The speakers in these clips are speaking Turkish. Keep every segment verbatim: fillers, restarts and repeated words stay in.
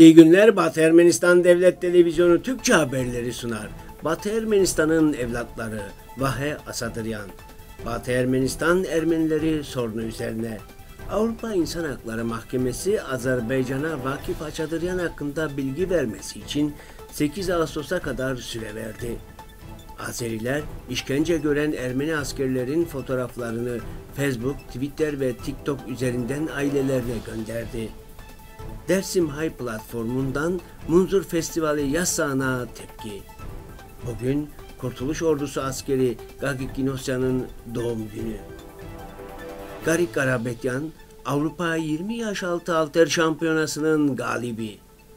İyi günler. Batı Ermenistan Devlet Televizyonu Türkçe haberleri sunar. Batı Ermenistan'ın evlatları Vahe Asadıryan. Batı Ermenistan Ermenileri sorunu üzerine. Avrupa İnsan Hakları Mahkemesi Azerbaycan'a Vakif Asadıryan hakkında bilgi vermesi için sekiz Ağustos'a kadar süre verdi. Azeriler işkence gören Ermeni askerlerin fotoğraflarını Facebook, Twitter ve TikTok üzerinden ailelerine gönderdi. Dersim Hay platformundan Munzur Festivali yasağına tepki. Bugün Kurtuluş Ordusu askeri Gagik Ginosyan'ın doğum günü. Garik Garabetyan, Avrupa yirmi yaş altı halter şampiyonasının galibi.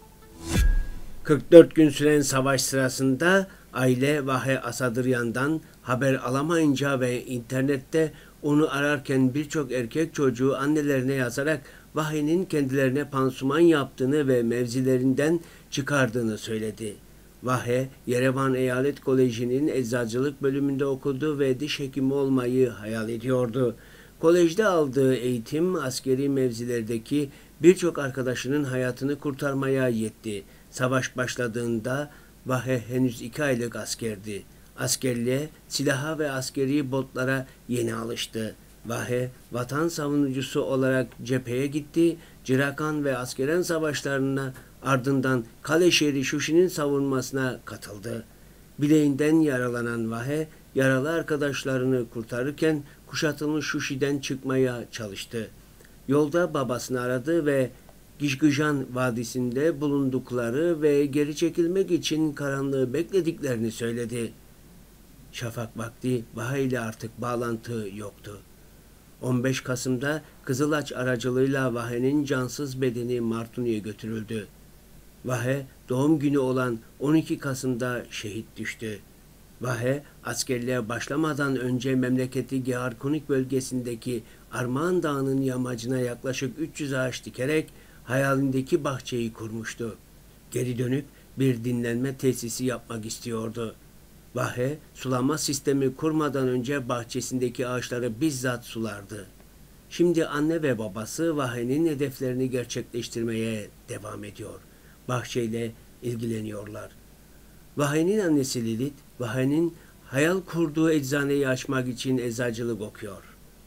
kırk dört gün süren savaş sırasında aile Vahe Asadıryan'dan haber alamayınca ve internette onu ararken birçok erkek çocuğu annelerine yazarak Vahe'nin kendilerine pansuman yaptığını ve mevzilerinden çıkardığını söyledi. Vahe, Yerevan Eyalet Koleji'nin eczacılık bölümünde okudu ve diş hekimi olmayı hayal ediyordu. Kolejde aldığı eğitim askeri mevzilerdeki birçok arkadaşının hayatını kurtarmaya yetti. Savaş başladığında Vahe henüz iki aylık askerdi. Askerliğe, silaha ve askeri botlara yeni alıştı. Vahe, vatan savunucusu olarak cepheye gitti, Cirakan ve Askeren savaşlarına ardından Kaleşehir'i Şuşi'nin savunmasına katıldı. Bileğinden yaralanan Vahe, yaralı arkadaşlarını kurtarırken kuşatılmış Şuşi'den çıkmaya çalıştı. Yolda babasını aradı ve Gişgıjan Vadisi'nde bulundukları ve geri çekilmek için karanlığı beklediklerini söyledi. Şafak vakti Vahe ile artık bağlantı yoktu. on beş Kasım'da Kızılaç aracılığıyla Vahe'nin cansız bedeni Martuni'ye götürüldü. Vahe doğum günü olan on iki Kasım'da şehit düştü. Vahe askerliğe başlamadan önce memleketi Geharkunik bölgesindeki Armağan Dağı'nın yamacına yaklaşık üç yüz ağaç dikerek hayalindeki bahçeyi kurmuştu. Geri dönüp bir dinlenme tesisi yapmak istiyordu. Vahe, sulama sistemi kurmadan önce bahçesindeki ağaçları bizzat sulardı. Şimdi anne ve babası Vahe'nin hedeflerini gerçekleştirmeye devam ediyor. Bahçeyle ilgileniyorlar. Vahe'nin annesi Lilit, Vahe'nin hayal kurduğu eczaneyi açmak için eczacılık okuyor.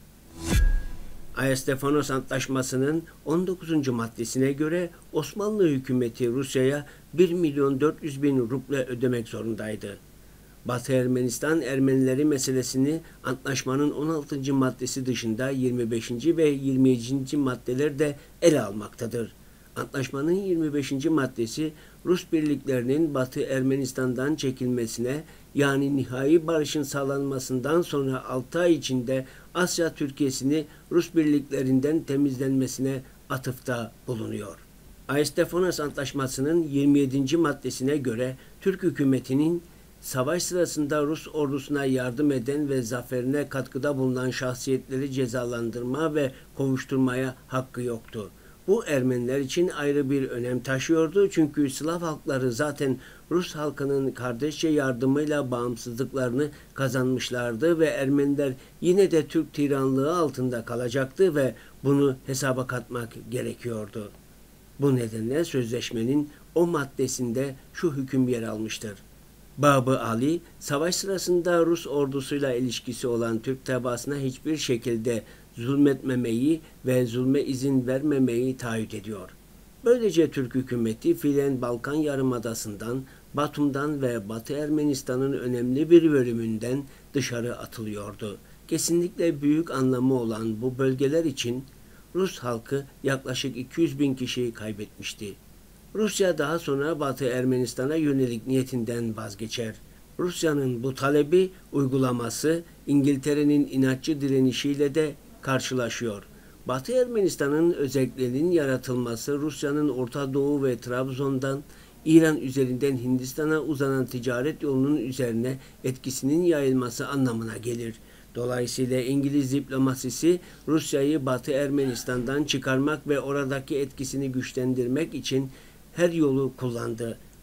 Ayestefanos Antlaşması'nın on dokuzuncu maddesine göre Osmanlı hükümeti Rusya'ya bir milyon dört yüz bin ruble ödemek zorundaydı. Batı Ermenistan Ermenileri meselesini antlaşmanın on altıncı maddesi dışında yirmi beşinci ve yirmi yedinci maddeler de ele almaktadır. Antlaşmanın yirmi beşinci maddesi Rus birliklerinin Batı Ermenistan'dan çekilmesine, yani nihai barışın sağlanmasından sonra altı ay içinde Asya Türkiye'sini Rus birliklerinden temizlenmesine atıfta bulunuyor. Ayestefanos Antlaşması'nın yirmi yedinci maddesine göre Türk hükümetinin savaş sırasında Rus ordusuna yardım eden ve zaferine katkıda bulunan şahsiyetleri cezalandırma ve kovuşturmaya hakkı yoktu. Bu Ermeniler için ayrı bir önem taşıyordu çünkü Slav halkları zaten Rus halkının kardeşçe yardımıyla bağımsızlıklarını kazanmışlardı ve Ermeniler yine de Türk tiranlığı altında kalacaktı ve bunu hesaba katmak gerekiyordu. Bu nedenle sözleşmenin o maddesinde şu hüküm yer almıştır. Babı Ali, savaş sırasında Rus ordusuyla ilişkisi olan Türk tebaasına hiçbir şekilde zulmetmemeyi ve zulme izin vermemeyi taahhüt ediyor. Böylece Türk hükümeti fiilen Balkan Yarımadası'ndan, Batum'dan ve Batı Ermenistan'ın önemli bir bölümünden dışarı atılıyordu. Kesinlikle büyük anlamı olan bu bölgeler için Rus halkı yaklaşık iki yüz bin kişi kaybetmişti. Rusya daha sonra Batı Ermenistan'a yönelik niyetinden vazgeçer. Rusya'nın bu talebi uygulaması İngiltere'nin inatçı direnişiyle de karşılaşıyor. Batı Ermenistan'ın özelliklerinin yaratılması Rusya'nın Orta Doğu ve Trabzon'dan İran üzerinden Hindistan'a uzanan ticaret yolunun üzerine etkisinin yayılması anlamına gelir. Dolayısıyla İngiliz diplomasisi Rusya'yı Batı Ermenistan'dan çıkarmak ve oradaki etkisini güçlendirmek için her yolu kullandı.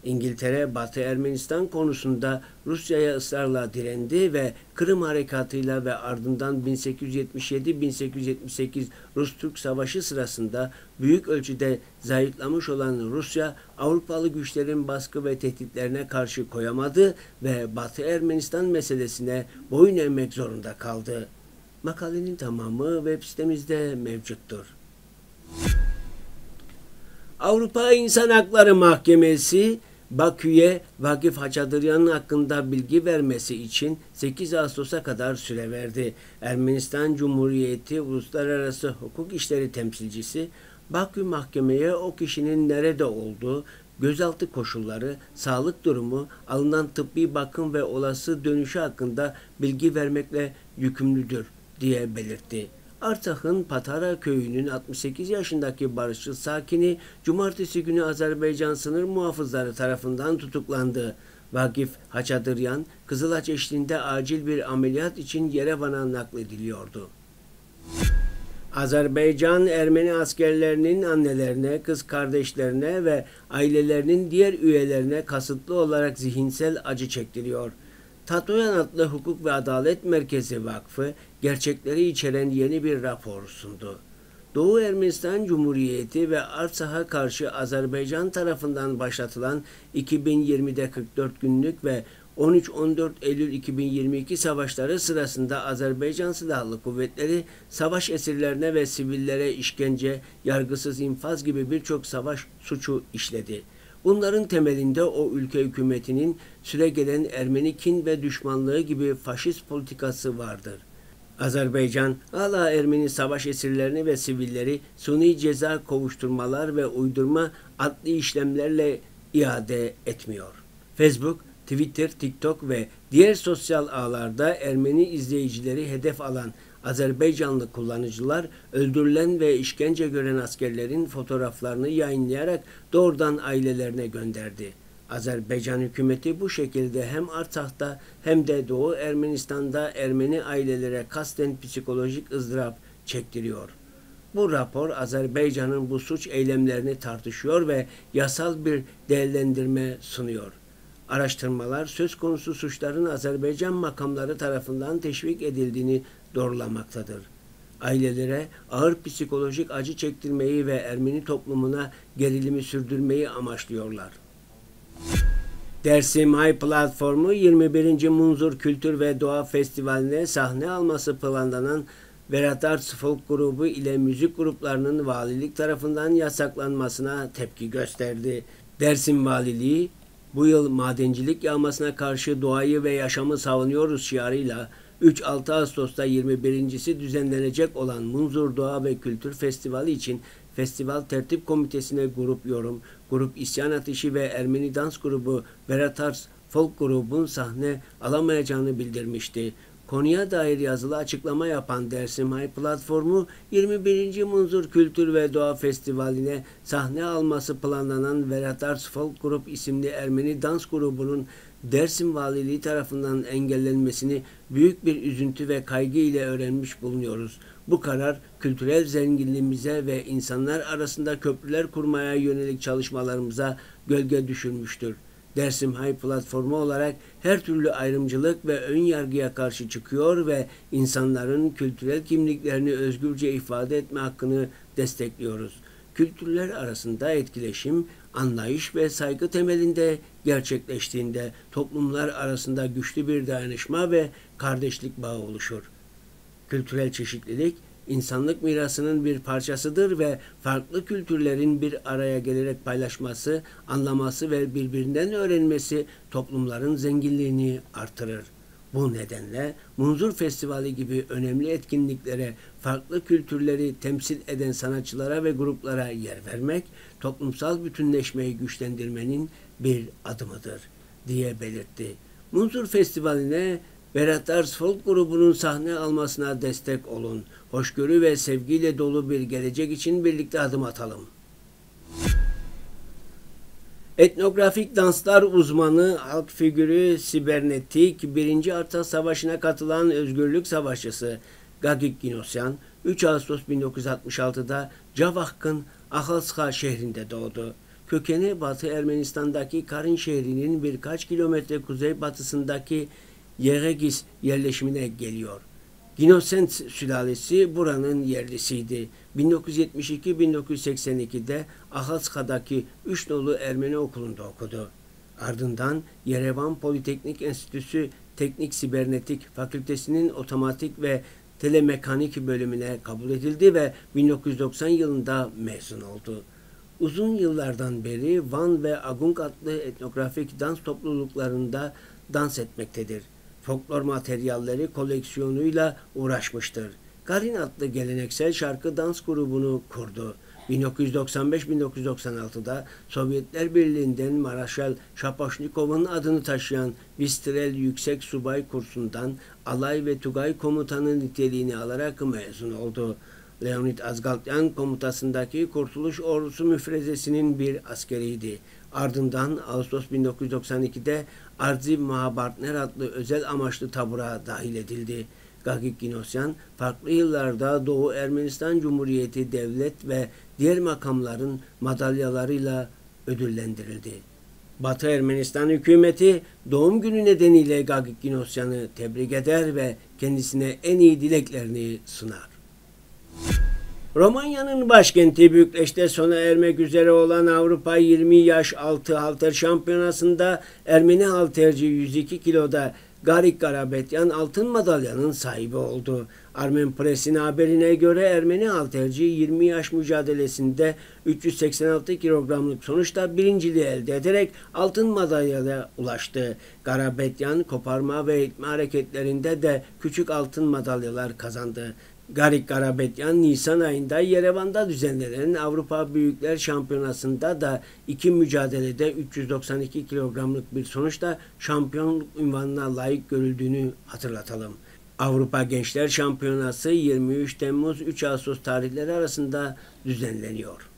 İngiltere, Batı Ermenistan konusunda Rusya'ya ısrarla direndi ve Kırım Harekatı'yla ve ardından bin sekiz yüz yetmiş yedi bin sekiz yüz yetmiş sekiz Rus-Türk Savaşı sırasında büyük ölçüde zayıflamış olan Rusya, Avrupalı güçlerin baskı ve tehditlerine karşı koyamadı ve Batı Ermenistan meselesine boyun eğmek zorunda kaldı. Makalenin tamamı web sitemizde mevcuttur. Avrupa İnsan Hakları Mahkemesi, Bakü'ye Vakif Haçadıryan hakkında bilgi vermesi için sekiz Ağustos'a kadar süre verdi. Ermenistan Cumhuriyeti Uluslararası Hukuk İşleri Temsilcisi, Bakü mahkemeye o kişinin nerede olduğu, gözaltı koşulları, sağlık durumu, alınan tıbbi bakım ve olası dönüşü hakkında bilgi vermekle yükümlüdür diye belirtti. Artsak'ın Patara köyünün altmış sekiz yaşındaki barışçıl sakini cumartesi günü Azerbaycan sınır muhafızları tarafından tutuklandı. Vakif Haçadıryan, Kızılaç eşliğinde acil bir ameliyat için Yerevan'a naklediliyordu. Azerbaycan, Ermeni askerlerinin annelerine, kız kardeşlerine ve ailelerinin diğer üyelerine kasıtlı olarak zihinsel acı çektiriyor. Tatoyan adlı Hukuk ve Adalet Merkezi Vakfı, gerçekleri içeren yeni bir rapor sundu. Doğu Ermenistan Cumhuriyeti ve Artsak'a karşı Azerbaycan tarafından başlatılan iki bin yirmide kırk dört günlük ve on üç on dört Eylül iki bin yirmi iki savaşları sırasında Azerbaycan Silahlı Kuvvetleri savaş esirlerine ve sivillere işkence, yargısız infaz gibi birçok savaş suçu işledi. Bunların temelinde o ülke hükümetinin süregelen Ermeni kin ve düşmanlığı gibi faşist politikası vardır. Azerbaycan, hala Ermeni savaş esirlerini ve sivilleri suni ceza kovuşturmalar ve uydurma adli işlemlerle iade etmiyor. Facebook, Twitter, TikTok ve diğer sosyal ağlarda Ermeni izleyicileri hedef alan Azerbaycanlı kullanıcılar öldürülen ve işkence gören askerlerin fotoğraflarını yayınlayarak doğrudan ailelerine gönderdi. Azerbaycan hükümeti bu şekilde hem Artsak'ta hem de Doğu Ermenistan'da Ermeni ailelere kasten psikolojik ızdırap çektiriyor. Bu rapor Azerbaycan'ın bu suç eylemlerini tartışıyor ve yasal bir değerlendirme sunuyor. Araştırmalar söz konusu suçların Azerbaycan makamları tarafından teşvik edildiğini doğrulamaktadır. Ailelere ağır psikolojik acı çektirmeyi ve Ermeni toplumuna gerilimi sürdürmeyi amaçlıyorlar. Dersim Hay platformu yirmi birinci Munzur Kültür ve Doğa Festivali'ne sahne alması planlanan Berat Arts Folk grubu ile müzik gruplarının valilik tarafından yasaklanmasına tepki gösterdi. Dersim Valiliği, bu yıl madencilik yağmasına karşı doğayı ve yaşamı savunuyoruz şiarıyla üç altı Ağustos'ta yirmi birincisi düzenlenecek olan Munzur Doğa ve Kültür Festivali için Festival Tertip Komitesi'ne grup yorum, grup İsyan Ateşi ve Ermeni dans grubu Berat Arts Folk grubun sahne alamayacağını bildirmişti. Konuya dair yazılı açıklama yapan Dersim Hay platformu yirmi birinci Munzur Kültür ve Doğa Festivali'ne sahne alması planlanan Berat Arts Folk Grup isimli Ermeni dans grubunun Dersim Valiliği tarafından engellenmesini büyük bir üzüntü ve kaygı ile öğrenmiş bulunuyoruz. Bu karar kültürel zenginliğimize ve insanlar arasında köprüler kurmaya yönelik çalışmalarımıza gölge düşürmüştür. Dersim Hay platformu olarak her türlü ayrımcılık ve ön yargıya karşı çıkıyor ve insanların kültürel kimliklerini özgürce ifade etme hakkını destekliyoruz. Kültürler arasında etkileşim, anlayış ve saygı temelinde gerçekleştiğinde toplumlar arasında güçlü bir dayanışma ve kardeşlik bağı oluşur. Kültürel çeşitlilik, insanlık mirasının bir parçasıdır ve farklı kültürlerin bir araya gelerek paylaşması, anlaması ve birbirinden öğrenmesi toplumların zenginliğini artırır. Bu nedenle Munzur Festivali gibi önemli etkinliklere farklı kültürleri temsil eden sanatçılara ve gruplara yer vermek, toplumsal bütünleşmeyi güçlendirmenin bir adımıdır diye belirtti. Munzur Festivali'ne Berat Arts Folk grubunun sahne almasına destek olun. Hoşgörü ve sevgiyle dolu bir gelecek için birlikte adım atalım. Etnografik danslar uzmanı, halk figürü, sibernetik, birinci Artsakh Savaşı'na katılan özgürlük savaşçısı Gagik Ginosyan, üç Ağustos bin dokuz yüz altmış altıda Cavak'ın Akhalska şehrinde doğdu. kökeni Batı Ermenistan'daki Karin şehrinin birkaç kilometre kuzeybatısındaki Yeregis yerleşimine geliyor. Ginosens sülalesi buranın yerlisiydi. bin dokuz yüz yetmiş iki bin dokuz yüz seksen iki'de Ahaskha'daki üç nolu Ermeni okulunda okudu. Ardından Yerevan Politeknik Enstitüsü Teknik Sibernetik Fakültesinin otomatik ve telemekanik bölümüne kabul edildi ve bin dokuz yüz doksan yılında mezun oldu. Uzun yıllardan beri Van ve Agung adlı etnografik dans topluluklarında dans etmektedir. Folklor materyalleri koleksiyonuyla uğraşmıştır. Karin adlı geleneksel şarkı dans grubunu kurdu. bin dokuz yüz doksan beş bin dokuz yüz doksan altı'da Sovyetler Birliği'nden Maraşal Şapoşnikov'un adını taşıyan Bistrel Yüksek Subay kursundan alay ve tugay komutanı niteliğini alarak mezun oldu. Leonid Azgaltyan komutasındaki Kurtuluş Ordusu müfrezesinin bir askeriydi. Ardından Ağustos bin dokuz yüz doksan iki'de Arziv Mahabartner adlı özel amaçlı tabura dahil edildi. Gagik Ginosyan farklı yıllarda Doğu Ermenistan Cumhuriyeti devlet ve diğer makamların madalyalarıyla ödüllendirildi. Batı Ermenistan hükümeti doğum günü nedeniyle Gagik Ginosyan'ı tebrik eder ve kendisine en iyi dileklerini sunar. Romanya'nın başkenti Bükreş'te sona ermek üzere olan Avrupa yirmi yaş altı halter şampiyonasında Ermeni halterci yüz iki kiloda Garik Garabetyan altın madalyanın sahibi oldu. Armen Press'in haberine göre Ermeni halterci yirmi yaş mücadelesinde üç yüz seksen altı kilogramlık sonuçta birinciliği elde ederek altın madalyaya ulaştı. Garabetyan koparma ve itme hareketlerinde de küçük altın madalyalar kazandı. Garik Garabetyan Nisan ayında Yerevan'da düzenlenen Avrupa Büyükler Şampiyonası'nda da iki mücadelede üç yüz doksan iki kilogramlık bir sonuçta şampiyonluk unvanına layık görüldüğünü hatırlatalım. Avrupa Gençler Şampiyonası yirmi üç Temmuz üç Ağustos tarihleri arasında düzenleniyor.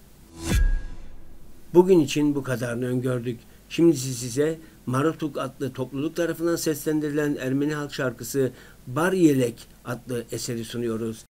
Bugün için bu kadarını öngördük. Şimdi size Marutuk adlı topluluk tarafından seslendirilen Ermeni halk şarkısı Bar Yelek adlı eseri sunuyoruz.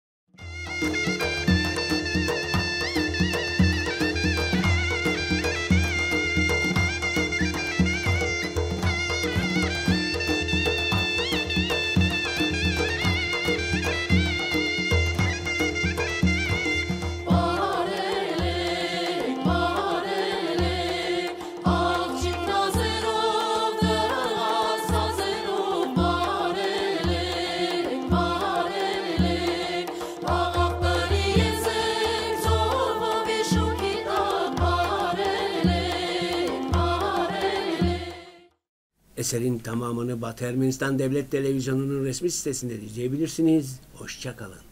Eserin tamamını Batı Ermenistan Devlet Televizyonu'nun resmi sitesinde izleyebilirsiniz. Hoşça kalın.